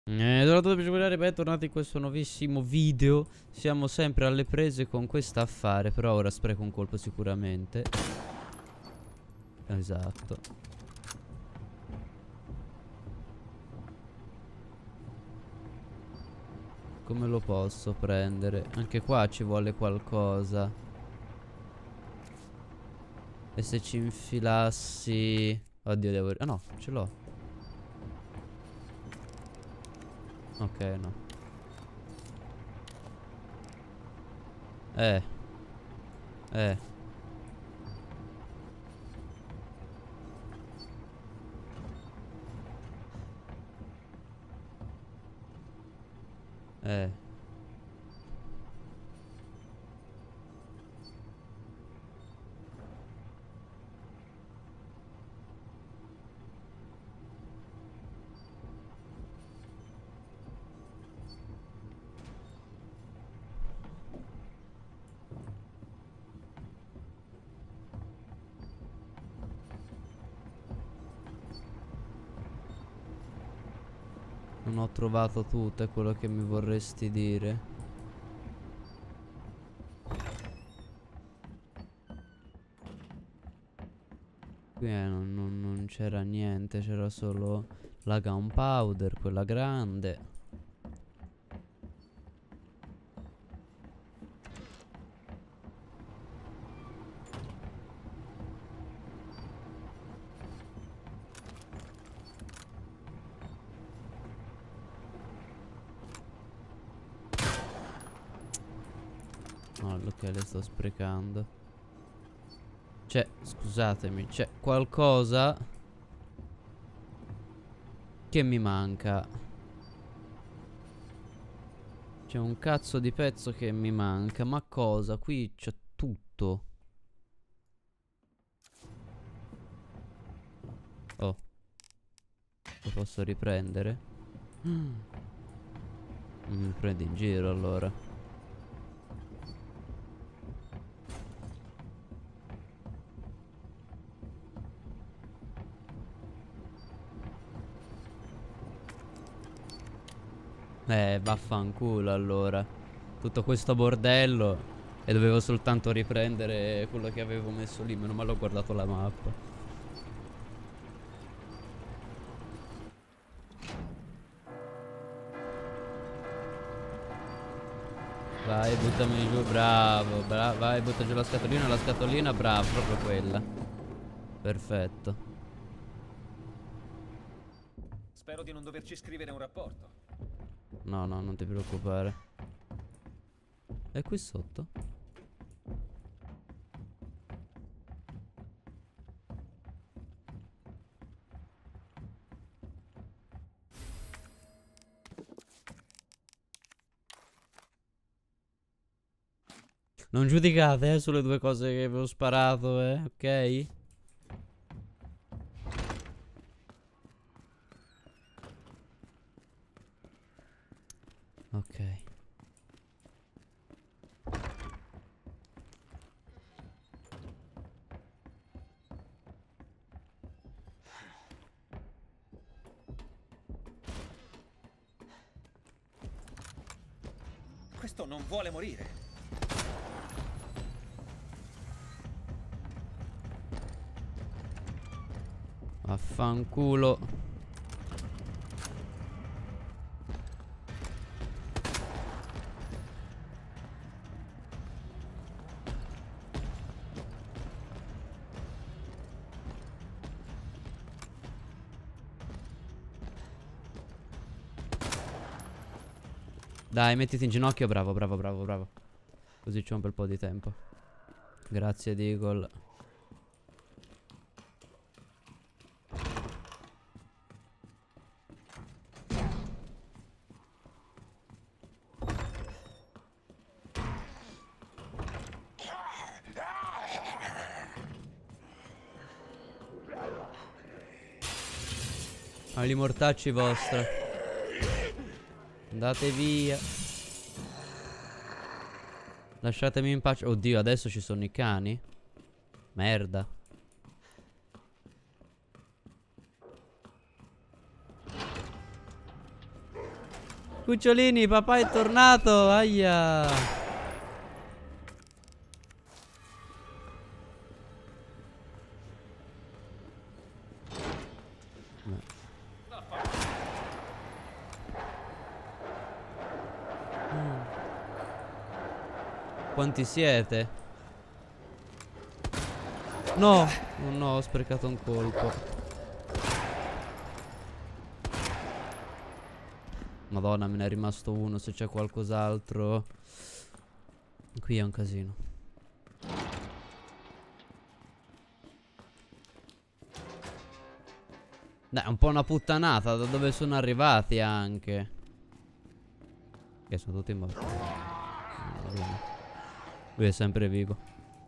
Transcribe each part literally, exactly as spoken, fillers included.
Eh, dorato per bentornati in questo nuovissimo video. Siamo sempre alle prese con quest'affare, però ora spreco un colpo sicuramente. Esatto. Come lo posso prendere? Anche qua ci vuole qualcosa. E se ci infilassi... Oddio, devo... Ah no, ce l'ho. Ok, no. Eh. Eh. Eh. Non ho trovato tutto, è quello che mi vorresti dire. Qui eh, non, non- non c'era niente, c'era solo la gunpowder, quella grande. No, ok, le sto sprecando. C'è, scusatemi, c'è qualcosa che mi manca. C'è un cazzo di pezzo che mi manca. Ma cosa? Qui c'è tutto. Oh, lo posso riprendere? Mi prendi in giro allora. Eh, vaffanculo allora. Tutto questo bordello. E dovevo soltanto riprendere quello che avevo messo lì. Meno male ho guardato la mappa. Vai, buttami giù, bravo, bra vai, butta giù la scatolina, la scatolina, bravo, proprio quella. Perfetto. Spero di non doverci scrivere un rapporto. No, no, non ti preoccupare. E qui sotto? Non giudicate, eh, sulle due cose che avevo sparato, eh, ok? Ok. Questo non vuole morire. Affanculo. Dai, mettiti in ginocchio, bravo, bravo, bravo, bravo. Così c'ho un bel po' di tempo. Grazie, Deagle. Agli mortacci vostra. Andate via. Lasciatemi in pace. Oddio, adesso ci sono i cani. Merda. Cucciolini, papà è tornato. Aia. Mm. Quanti siete? No. Oh no, ho sprecato un colpo. Madonna, me ne è rimasto uno. Se c'è qualcos'altro. Qui è un casino. Dai, è un po' una puttanata. Da dove sono arrivati anche. Che sono tutti morti. Lui è sempre vivo.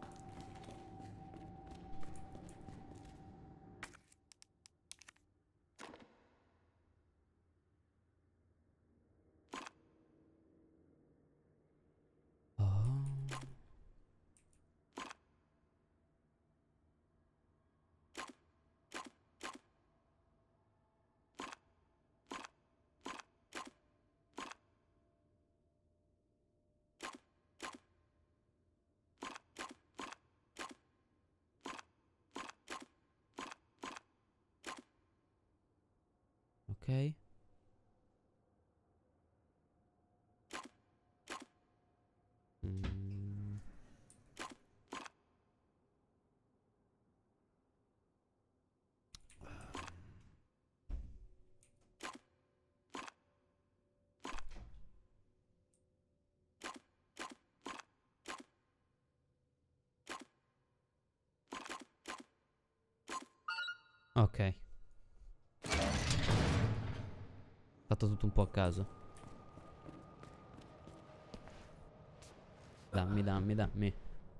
Ok. Mm. Ok. Fatto tutto un po' a caso. Dammi, dammi, dammi.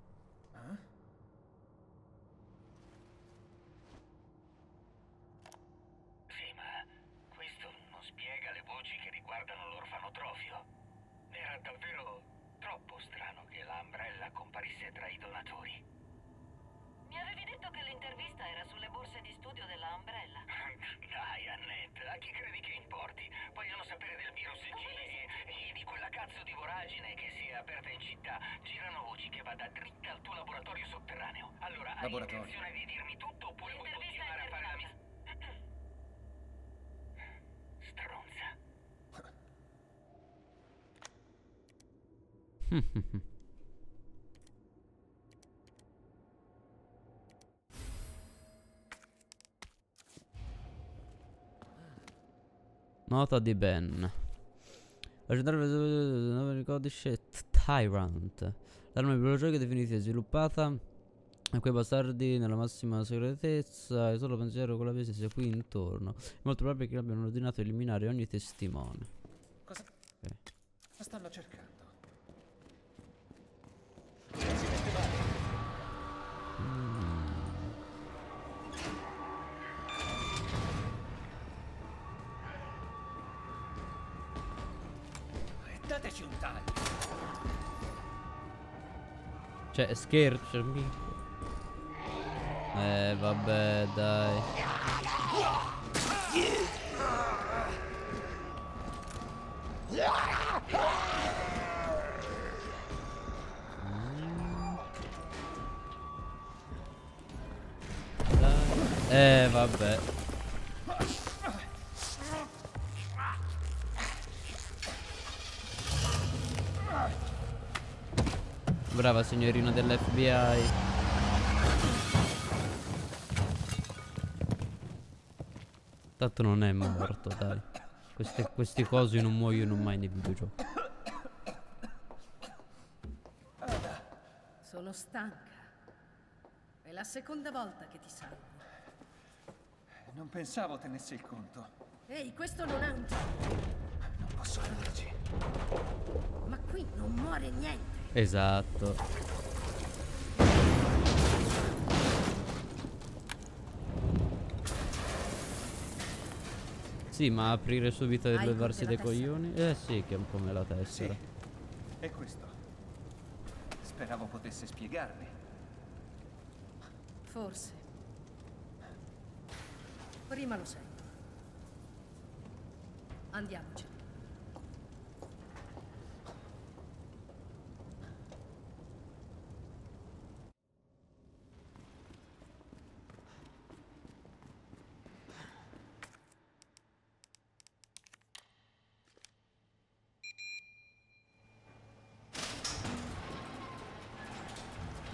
Sì, ma questo non spiega le voci che riguardano l'orfanotrofio. Era davvero troppo strano che la Umbrella comparisse tra i donatori. Mi avevi detto che l'intervista era sulle borse di studio della Umbrella. Dai, Annette, a chi credi che importi? Vogliono sapere del virus G e, e di quella cazzo di voragine che si è aperta in città. Girano voci che vada dritta al tuo laboratorio sotterraneo. Allora, hai Laboratorio. intenzione di dirmi tutto oppure vuoi L'intervista è continuare a fare la mia... Hmm. Stronza. Nota di Ben. La centrale di codice Tyrant. L'arma biologica definitiva e sviluppata a quei bastardi nella massima segretezza. E solo pensiero con la vista sia qui intorno. È molto probabile che abbiano ordinato di eliminare ogni testimone. Cosa? Okay. Cosa stanno cercando? Si mette male. Mm. Dateci un taglio. Cioè, scherzo. Eh, vabbè, dai. Mm. Dai. Eh, vabbè. Brava signorina dell'F B I. Tanto non è morto, dai. Queste, questi cosi non muoiono mai nei videogiochi. Sono stanca. È la seconda volta che ti salvo. Non pensavo tenesse il conto. Ehi, questo non è un gioco. Non posso andarci. Ma qui non muore niente. Esatto. Sì, ma aprire subito e Hai levarsi tutte dai la tessera? coglioni? Eh sì, che è un po' me la tessera. Sì, è questo. Speravo potesse spiegarmi. Forse. Prima lo sento. Andiamoci.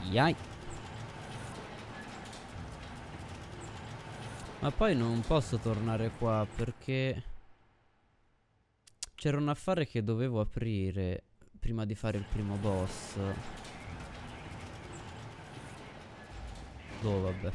Yai. Ma poi non posso tornare qua perché c'era un affare che dovevo aprire prima di fare il primo boss. Oh, vabbè.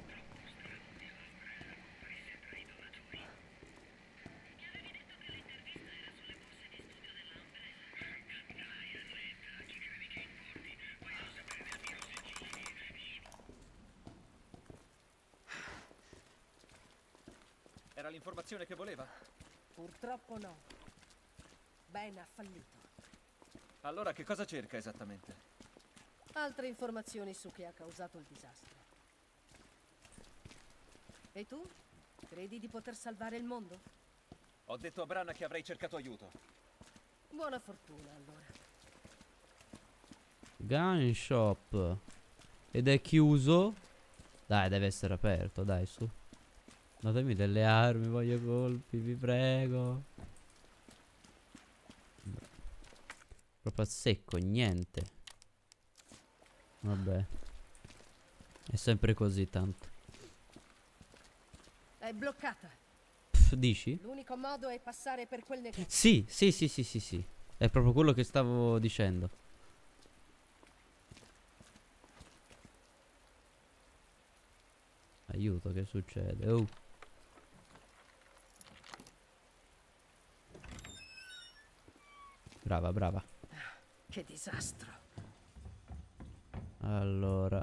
Era l'informazione che voleva? Purtroppo no. Ben ha fallito. Allora che cosa cerca esattamente? Altre informazioni su chi ha causato il disastro. E tu? Credi di poter salvare il mondo? Ho detto a Branagh che avrei cercato aiuto. Buona fortuna, allora. Gun shop. Ed è chiuso? Dai, deve essere aperto, dai, su. Datemi delle armi, voglio colpi, vi prego. Proprio a secco, niente. Vabbè. È sempre così tanto. È bloccata. Pff, dici? L'unico modo è passare per quel negozio. Sì, sì, sì, sì, sì, sì. È proprio quello che stavo dicendo. Aiuto, che succede? Oh. Brava, brava. Che disastro. Allora.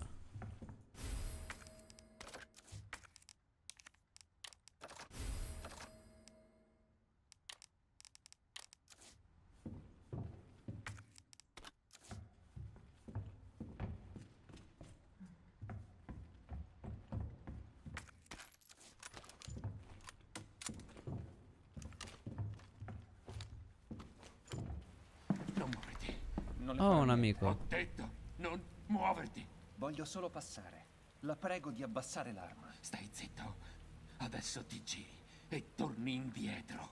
Non muoverti. Non le Ho farò un niente. amico. Ho detto non muoverti. Voglio solo passare. La prego di abbassare l'arma. Stai zitto. Adesso ti giri e torni indietro.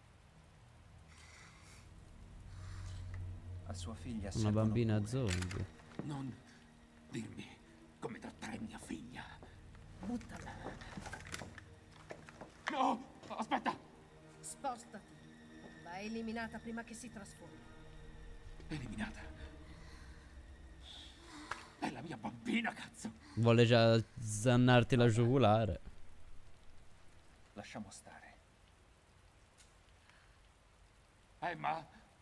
A sua figlia Una servono bambina cure. zombie. Non dirmi come trattare mia figlia. Buttala. No! Aspetta! Spostati. Va eliminata prima che si trasformi. Eliminata. È la mia bambina, cazzo! Vuole già zannarti la giugulare. Lasciamo stare. Emma!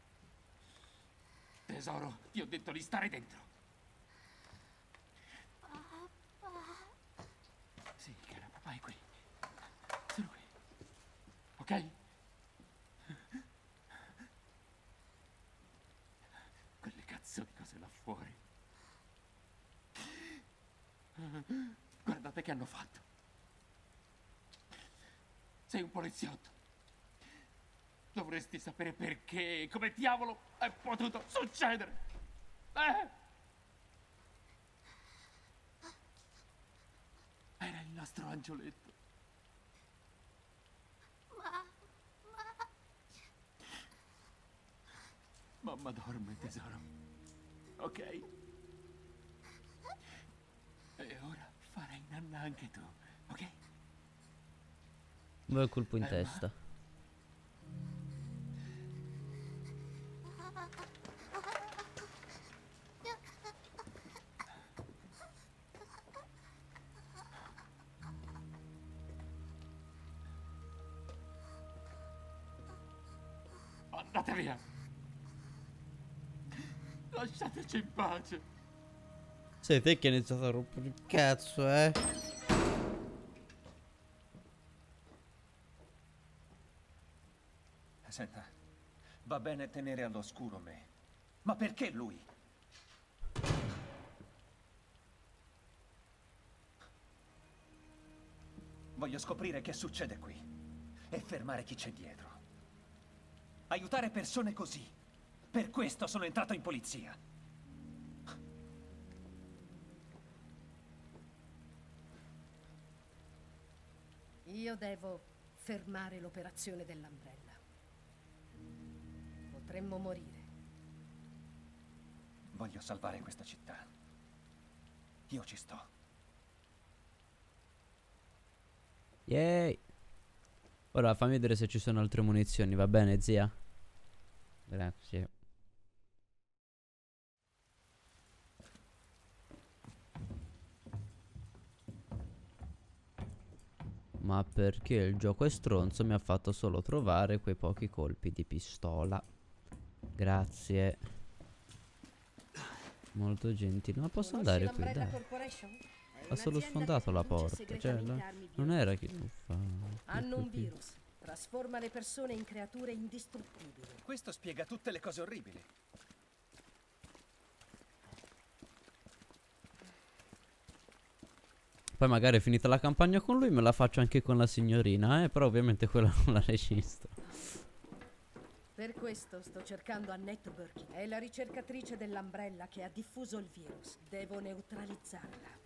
Tesoro, ti ho detto di stare dentro. Sì, cara, papà è qui. Sono qui. Ok? Quelle cazzo di cose là fuori. Guardate che hanno fatto. Sei un poliziotto. Dovresti sapere perché e come diavolo è potuto succedere. Eh? Era il nostro angioletto. Mamma dorme, tesoro. Ok? E ora farai nanna anche tu, ok? Bel colpo in Emma? testa. Andate via. Lasciateci in pace. Sei te che hai iniziato a rompere il cazzo, eh? Senta, va bene tenere all'oscuro me. Ma perché lui? Voglio scoprire che succede qui e fermare chi c'è dietro. Aiutare persone così. Per questo sono entrato in polizia. Io devo fermare l'operazione dell'Umbrella. Potremmo morire. Voglio salvare questa città. io ci sto. Yay. Ora fammi vedere se ci sono altre munizioni, va bene, zia? Grazie. Ma perché il gioco è stronzo, mi ha fatto solo trovare quei pochi colpi di pistola. Grazie. Molto gentile. Ma posso andare qui, dai. Ha solo sfondato la porta. Cioè, la... non era che... Uffa. Hanno un virus. Trasforma le persone in creature indistruttibili. Questo spiega tutte le cose orribili. Poi magari finita la campagna con lui me la faccio anche con la signorina, eh? Però ovviamente quella non la registro. Per questo sto cercando Annette Birkin. È la ricercatrice dell'Umbrella che ha diffuso il virus. Devo neutralizzarla.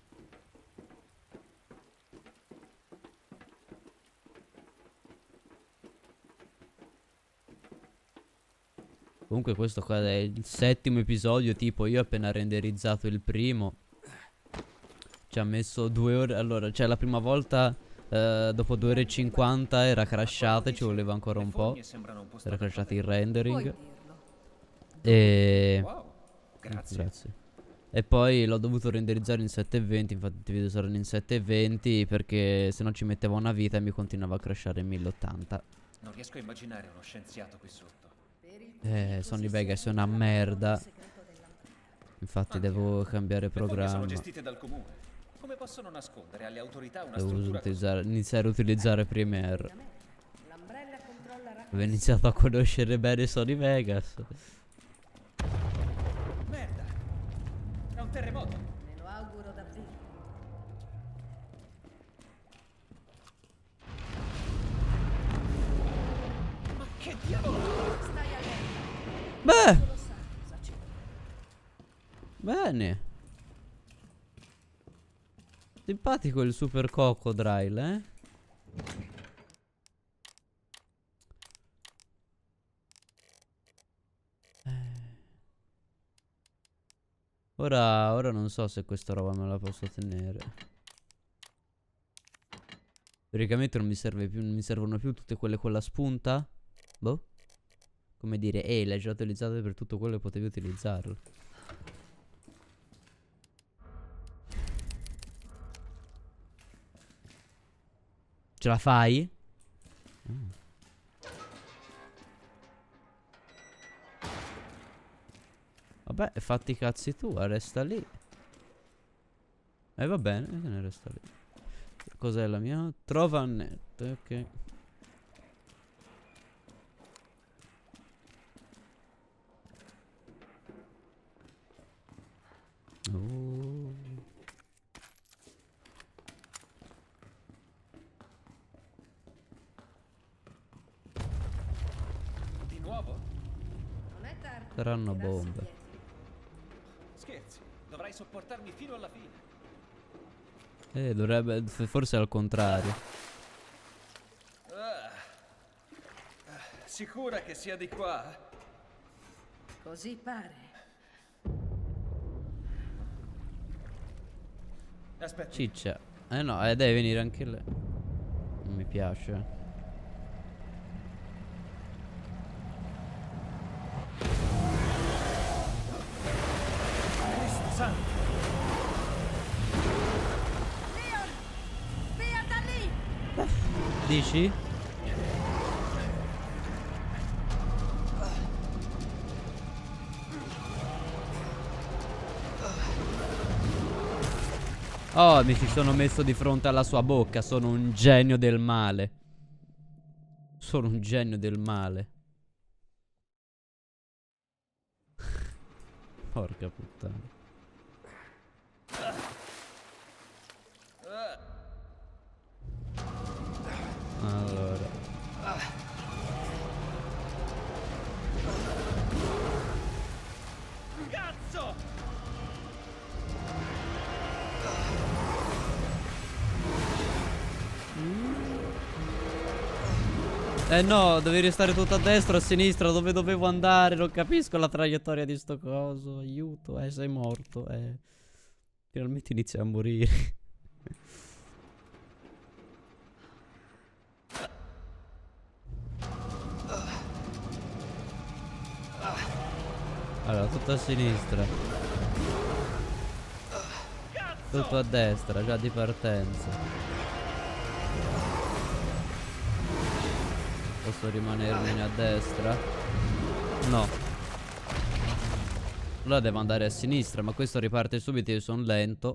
Comunque questo qua è il settimo episodio, tipo io ho appena renderizzato il primo. Ci ha messo due ore. Allora, cioè la prima volta eh, dopo due ore e cinquanta era crashata e ci voleva ancora un po'. Era crashato il rendering. E... Wow, grazie. Grazie. E poi l'ho dovuto renderizzare in sette e venti. Infatti i video saranno in sette e venti perché se no ci metteva una vita e mi continuava a crashare in mille ottanta. Non riesco a immaginare uno scienziato qui sotto. Eh, Sony Vegas è una merda. Infatti devo cambiare Le fogne programma. sono gestite dal comune. Come possono nascondere alle autorità una Devo struttura utilizzare, iniziare a utilizzare Premiere. L'Umbrella controlla raccolta. Avevo iniziato a conoscere bene Sony Vegas. così? Merda! È un terremoto! Me lo auguro davvero. Ma che diavolo! Stai allerta. Beh, Solo sa cosa c'è. bene. Simpatico il Super Crocodile, eh? eh. Ora, ora non so se questa roba me la posso tenere. Teoricamente non mi serve più, non mi servono più tutte quelle con la spunta. Boh. Come dire, ehi, le hai già utilizzate per tutto quello che potevi utilizzarlo. Ce la fai? Mm. Vabbè, fatti i cazzi tu, resta lì. E eh, va bene, se ne resta lì. Cos'è la mia? Trova Annette, ok. Oh. Di nuovo? Non è tardi. Saranno Tirarsi bombe. indietro. Scherzi, dovrai sopportarmi fino alla fine. Eh, dovrebbe... f- Forse è al contrario. Ah. Ah, sicura che sia di qua? Così pare. Aspetta. Ciccia. Eh no, eh, deve venire anche lei. Non mi piace. Cristo santo. Leon! Via da lì! Dici? Oh, mi si sono messo di fronte alla sua bocca. Sono un genio del male. Sono un genio del male. Porca puttana. Allora. Cazzo! Eh no, devi restare tutto a destra o a sinistra. Dove dovevo andare? Non capisco la traiettoria di sto coso. Aiuto, eh, sei morto, eh. Finalmente inizia a morire. Allora, tutto a sinistra. Tutto a destra, già di partenza. Posso rimanermene a destra? No. Allora devo andare a sinistra, ma questo riparte subito, io sono lento.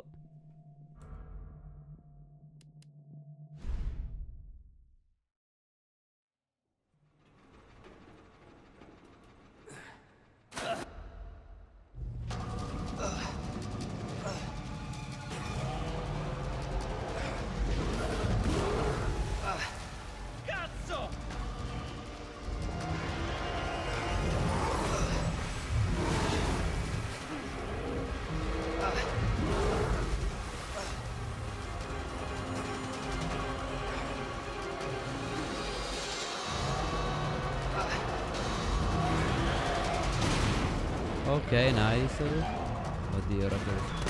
Ok, nice. Oddio, era questo.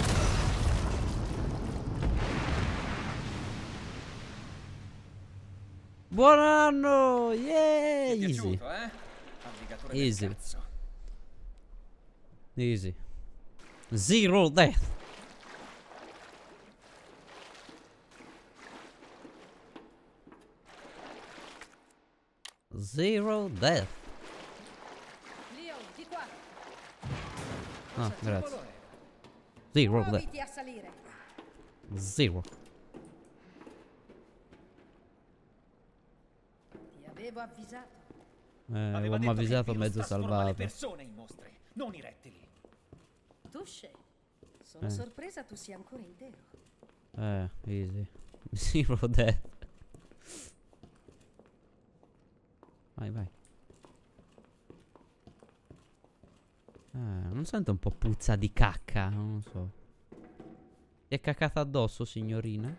Buon anno! Yeah! Ti è Easy. piaciuto, eh? Alligatore del Easy. cazzo. Easy. Zero death. Zero death. Leon, di qua. Ah, grazie. Solo era. Zero death. Muoviti a salire. Zero. Ti avevo avvisato. Eh, Aveva avevamo detto che il avvisato virus mezzo trasforma le salvato. persone in mostri, non i rettili. Tusce. Sono Eh. sorpresa tu sia ancora intero. Eh, easy. Zero death. Vai, vai. Eh, non sento un po' puzza di cacca? Non lo so. Ti è cacata addosso, signorina?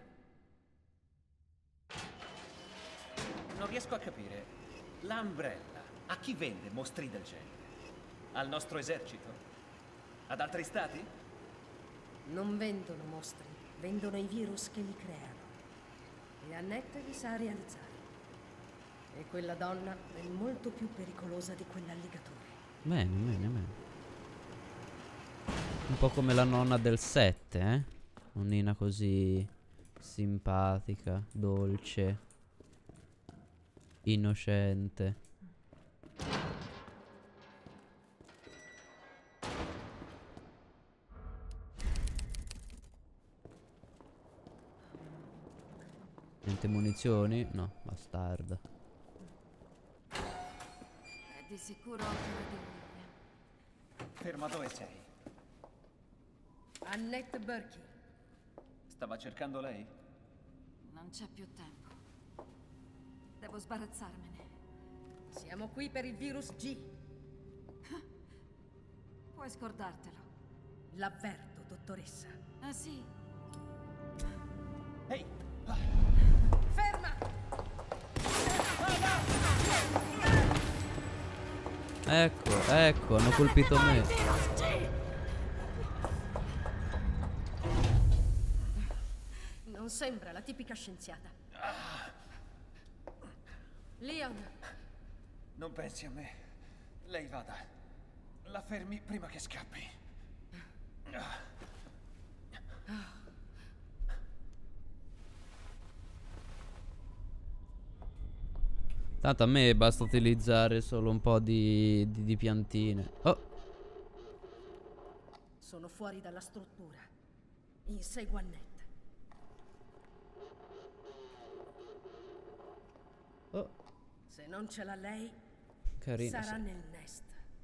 Non riesco a capire. L'Umbrella a chi vende mostri del genere? Al nostro esercito? Ad altri stati? Non vendono mostri, vendono i virus che li creano. E Annette li sa realizzare. E quella donna è molto più pericolosa di quell'alligatore. Bene, bene, bene. Un po' come la nonna del sette, eh? Nonnina così simpatica, dolce, innocente. Niente munizioni? No, bastarda. È di sicuro opera di William. Ferma, dove sei? Annette Burke. Stava cercando lei? Non c'è più tempo. Devo sbarazzarmene. Siamo qui per il virus G. Puoi scordartelo. L'avverto, dottoressa. Ah sì? Ehi! Ferma! Ecco, ecco, hanno colpito me. Non sembra la tipica scienziata. Leon, Non pensi a me. Lei vada. La fermi prima che scappi. Tanto a me basta utilizzare solo un po' di, di, di piantine. Oh, sono fuori dalla struttura. Insegua Annette. oh, Se non ce l'ha lei, carina. sarà Sì. nel nest.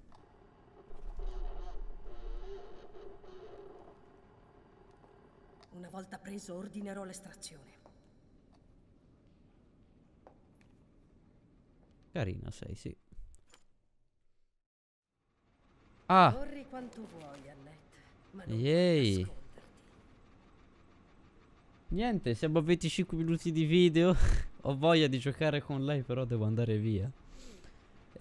Una volta preso, ordinerò l'estrazione. Carina sei, sì. Ah, Corri quanto vuoi, Annette, ma non Yay. puoi nasconderti. niente, siamo a venticinque minuti di video. Ho voglia di giocare con lei, però devo andare via.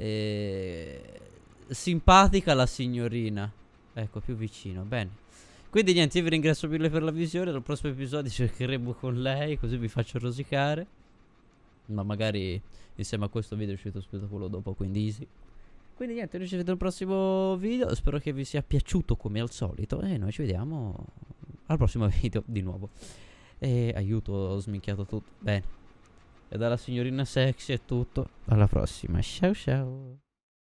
E... simpatica la signorina. Ecco, più vicino, bene. Quindi niente, io vi ringrazio mille per la visione. Al prossimo episodio cercheremo con lei, così vi faccio rosicare. Ma magari insieme a questo video è uscito subito quello dopo, quindi easy. Quindi niente, noi ci vediamo al prossimo video. Spero che vi sia piaciuto come al solito. E noi ci vediamo al prossimo video di nuovo. E aiuto, ho sminchiato tutto. Bene. E dalla signorina sexy è tutto. Alla prossima. Ciao ciao.